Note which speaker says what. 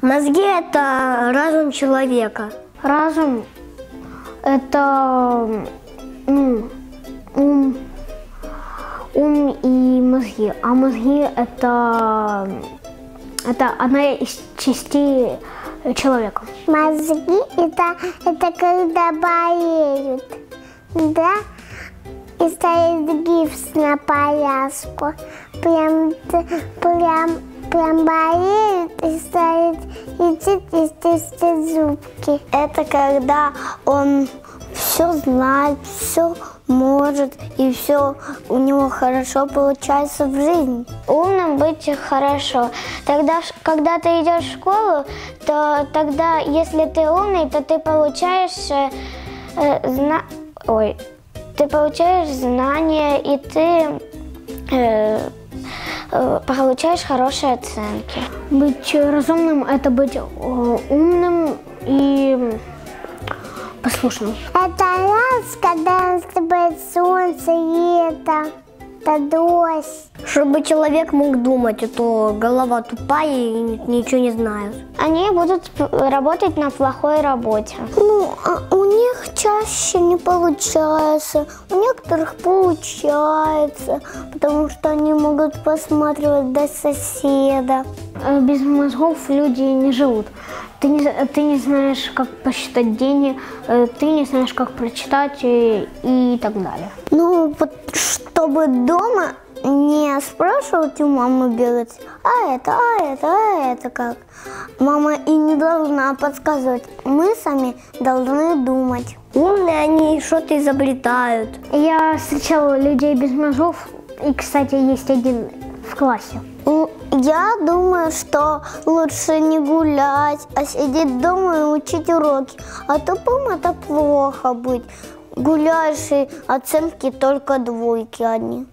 Speaker 1: Мозги – это разум человека.
Speaker 2: Разум – это ум и мозги. А мозги – это одна из частей человека.
Speaker 3: Мозги – это когда болеют, да? И ставят гипс на повязку. Прям болеют и ставят и чистят зубки. Это когда он все знает, все может и все у него хорошо получается в жизни.
Speaker 2: Умным быть хорошо. Тогда, когда ты идешь в школу, то тогда, если ты умный, то ты получаешь знания, и ты получаешь хорошие оценки. Быть разумным – это быть умным и послушным.
Speaker 3: Это раз, когда наступает солнце, лето, это дождь.
Speaker 1: Чтобы человек мог думать, а то голова тупая и ничего не знает.
Speaker 2: Они будут работать на плохой работе.
Speaker 3: У них чаще не получается, у некоторых получается, потому что они могут посматривать до соседа.
Speaker 2: Без мозгов люди не живут. Ты не знаешь, как посчитать деньги, ты не знаешь, как прочитать и так далее.
Speaker 3: Чтобы дома не спрашивать у мамы бегать, а это как. Мама и не должна подсказывать, мы сами должны думать.
Speaker 1: Умные они что-то изобретают.
Speaker 2: Я встречала людей без мозгов, и, кстати, есть один в классе.
Speaker 3: Я думаю, что лучше не гулять, а сидеть дома и учить уроки. А тупым это плохо быть. Гуляешь и оценки только двойки одни.